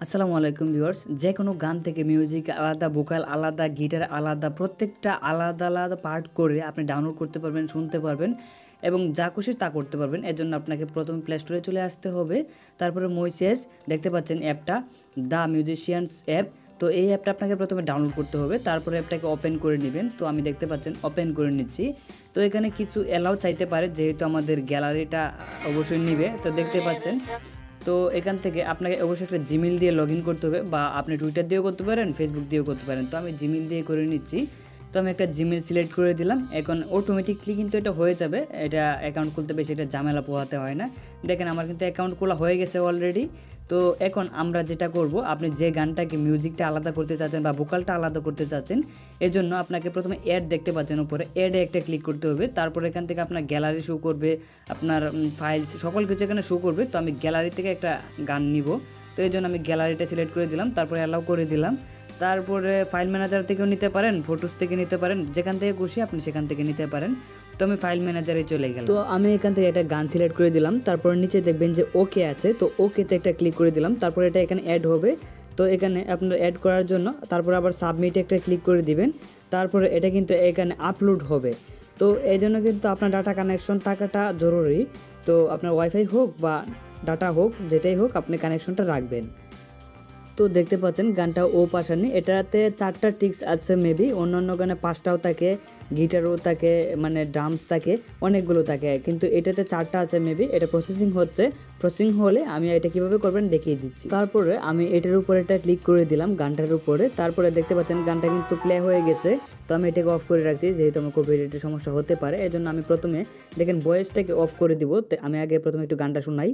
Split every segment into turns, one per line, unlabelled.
আসসালামু আলাইকুম ভিউয়ার্স। যে কোনো গান থেকে মিউজিক আলাদা, ভোকাল আলাদা, গিটার আলাদা, প্রত্যেকটা আলাদা আলাদা পার্ট করে আপনি ডাউনলোড করতে পারবেন, শুনতে পারবেন এবং যা খুশি তা করতে পারবেন। এর জন্য আপনাকে প্রথমে প্লে স্টোরে চলে আসতে হবে। তারপরে মইসেস দেখতে পাচ্ছেন অ্যাপটা, দ্য মিউজিশিয়ানস অ্যাপ। তো এই অ্যাপটা আপনাকে প্রথমে ডাউনলোড করতে হবে, তারপরে অ্যাপটাকে ওপেন করে নেবেন। তো আমি দেখতে পাচ্ছেন ওপেন করে নিচ্ছি। তো এখানে কিছু অ্যালাউ চাইতে পারে, যেহেতু আমাদের গ্যালারিটা অবশ্যই নিবে। তো দেখতে পাচ্ছেন, তো এখান থেকে আপনাকে অবশ্যই একটা জিমেল দিয়ে লগ ইন করতে হবে, বা আপনি টুইটার দিয়েও করতে পারেন, ফেসবুক দিয়েও করতে পারেন। তো আমি জিমেল দিয়ে করে নিচ্ছি। তো আমি একটা জিমেল সিলেক্ট করে দিলাম। এখন অটোমেটিকলি কিন্তু এটা হয়ে যাবে। এটা অ্যাকাউন্ট খুলতে বেশি এটা ঝামেলা পোহাতে হয় না। দেখেন আমার কিন্তু অ্যাকাউন্ট খোলা হয়ে গেছে অলরেডি। তো এখন আমরা যেটা করব, আপনি যে গানটাকে মিউজিকটা আলাদা করতে চাচ্ছেন বা ভোকালটা আলাদা করতে চাচ্ছেন, এর জন্য আপনাকে প্রথমে অ্যাড দেখতে পাচ্ছেন উপরে, অ্যাডে একটা ক্লিক করতে হবে। তারপর এখান থেকে আপনার গ্যালারি শো করবে, আপনার ফাইলস সকল কিছু এখানে শো করবে। তো আমি গ্যালারি থেকে একটা গান নিব। তো এই জন্য আমি গ্যালারিটা সিলেক্ট করে দিলাম, তারপরে অ্যালাউ করে দিলাম। তারপরে ফাইল ম্যানেজার থেকেও নিতে পারেন, ফটোস থেকে নিতে পারেন, যেখান থেকে খুশি আপনি সেখান থেকে নিতে পারেন। তো আমি ফাইল ম্যানেজারে চলে গেলাম। তো আমি এখান থেকে একটা গান সিলেক্ট করে দিলাম। তারপর নিচে দেখবেন যে ওকে আছে, তো ওকেতে একটা ক্লিক করে দিলাম। তারপর এটা এখানে অ্যাড হবে। তো এখানে আপনার অ্যাড করার জন্য তারপর আবার সাবমিটে একটা ক্লিক করে দিবেন। তারপরে এটা কিন্তু এখানে আপলোড হবে। তো এই জন্য কিন্তু আপনার ডাটা কানেকশন থাকাটা জরুরি। তো আপনার ওয়াইফাই হোক বা ডাটা হোক, যেটাই হোক, আপনি কানেকশনটা রাখবেন। তো দেখতে পাচ্ছেন গানটা ও পাশানি, এটাতে 4টা টিক্স আছে মেবি, অন্যান্য গানে 5টাও থাকে, গিটারও থাকে, মানে ড্রামস থাকে, অনেকগুলো থাকে, কিন্তু এটাতে 4টা আছে মেবি। এটা প্রসেসিং হচ্ছে, প্রসেসিং হলে আমি এটা কিভাবে করবেন দেখিয়ে দিচ্ছি। তারপরে আমি এটার উপরে একটা ক্লিক করে দিলাম, গানটার উপরে। তারপরে দেখতে পাচ্ছেন গানটা কিন্তু প্লে হয়ে গেছে। তো আমি এটাকে অফ করে রাখছি, যেহেতু আমার কপিরাইটের সমস্যা হতে পারে। এই জন্য আমি প্রথমে দেখেন ভয়েসটাকে অফ করে দিব। আমি আগে প্রথমে একটু গানটা শোনাই।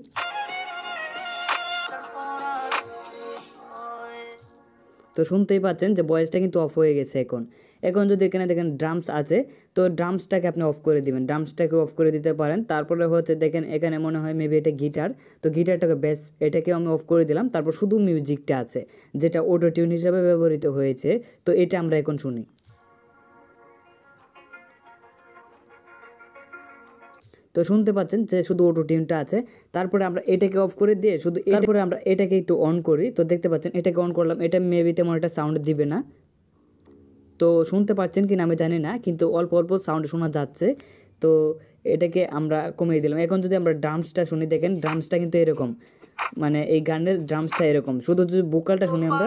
তো শুনতেই পাচ্ছেন যে ভয়েসটা কিন্তু অফ হয়ে গেছে। এখন যদি এখানে দেখেন ড্রামস আছে, তো ড্রামসটাকে আপনি অফ করে দিবেন, ড্রামসটাকে অফ করে দিতে পারেন। তারপরে হচ্ছে দেখেন এখানে মনে হয় মেবি এটা গিটার, তো গিটারটাকে বেস এটাকেও আমি অফ করে দিলাম। তারপর শুধু মিউজিকটা আছে, যেটা অটো টিউন হিসাবে ব্যবহৃত হয়েছে। তো এটা আমরা এখন শুনি। তো শুনতে পাচ্ছেন যে শুধু অটো টিউনটা আছে। তারপরে আমরা এটাকে অফ করে দিয়ে তারপরে আমরা এটাকে একটু অন করি। তো দেখতে পাচ্ছেন এটাকে অন করলাম, এটা মেবি তেমন একটা সাউন্ড দিবে না। তো শুনতে পাচ্ছেন কি না আমি জানি না, কিন্তু অল্প অল্প সাউন্ড শোনা যাচ্ছে। তো এটাকে আমরা কমিয়ে দিলাম। এখন যদি আমরা ড্রামসটা শুনি, দেখেন ড্রামসটা কিন্তু এরকম, মানে এই গানের ড্রামসটা এরকম। শুধু যদি ভোকালটা শুনি আমরা,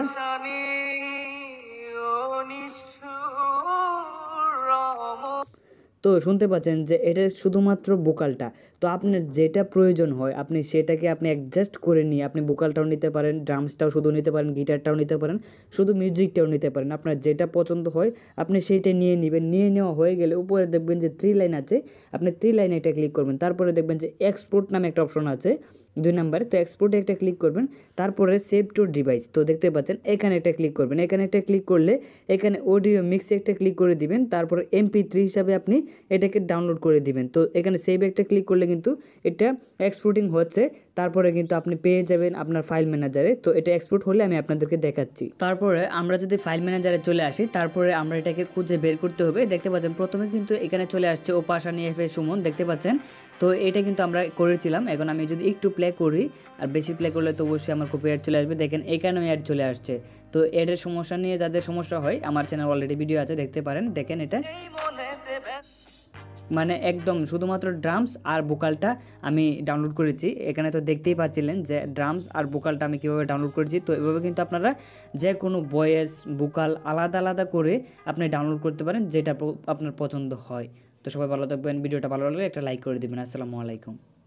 তো শুনতে পাচ্ছেন যে এটা শুধুমাত্র ভোকালটা। তো আপনার যেটা প্রয়োজন হয় আপনি সেটাকে আপনি অ্যাডজাস্ট করে নিয়ে আপনি ভোকালটাও নিতে পারেন, ড্রামসটাও শুধু নিতে পারেন, গিটারটাও নিতে পারেন, শুধু মিউজিকটাও নিতে পারেন। আপনার যেটা পছন্দ হয় আপনি সেইটা নিয়ে নেবেন। নিয়ে নেওয়া হয়ে গেলে উপরে দেখবেন যে 3 লাইন আছে, আপনি 3 লাইনে এটা ক্লিক করবেন। তারপরে দেখবেন যে এক্সপোর্ট নামে একটা অপশন আছে 2 নম্বরে, তো এক্সপোর্টে একটা ক্লিক করবেন। তারপরে সেভ টু ডিভাইস, তো দেখতে পাচ্ছেন এখানে একটা ক্লিক করবেন। এখানে একটা ক্লিক করলে এখানে অডিও মিক্সে একটা ক্লিক করে দিবেন। তারপরে MP3 হিসাবে আপনি এটাকে ডাউনলোড করে দিবেন। তো এখানে সেভ একটা ক্লিক করলে কিন্তু এটা এক্সপোর্টিং হচ্ছে। তারপরে কিন্তু আপনি পেয়ে যাবেন আপনার ফাইল ম্যানেজারে। তো এটা এক্সপোর্ট হলে আমি আপনাদেরকে দেখাচ্ছি। তারপরে আমরা যদি ফাইল ম্যানেজারে চলে আসি, তারপরে আমরা এটাকে খুঁজে বের করতে হবে। দেখতে পাচ্ছেন প্রথমে কিন্তু এখানে চলে আসছে ওপাশানি FA সুমন, দেখতে পাচ্ছেন। তো এটা কিন্তু আমরা করেছিলাম। এখন আমি যদি একটু প্লে করি, আর বেশি প্লে করলে তো অবশ্যই আমার কপিরাইট চলে আসবে। দেখেন এখানেও অ্যাড চলে আসছে। তো এডের সমস্যা নিয়ে যাদের সমস্যা হয়, আমার চ্যানেল অলরেডি ভিডিও আছে, দেখতে পারেন। দেখেন এটা মানে একদম শুধুমাত্র ড্রামস আর ভোকালটা আমি ডাউনলোড করেছি। এখানে তো দেখতেই পাচ্ছিলেন যে ড্রামস আর ভোকালটা আমি কীভাবে ডাউনলোড করেছি। তো এভাবে কিন্তু আপনারা যে কোনো ভয়েস ভোকাল আলাদা আলাদা করে আপনি ডাউনলোড করতে পারেন, যেটা আপনার পছন্দ হয়। তো সবাই ভালো থাকবেন, ভিডিওটা ভালো লাগলে একটা লাইক করে দেবেন। আসসালামু আলাইকুম।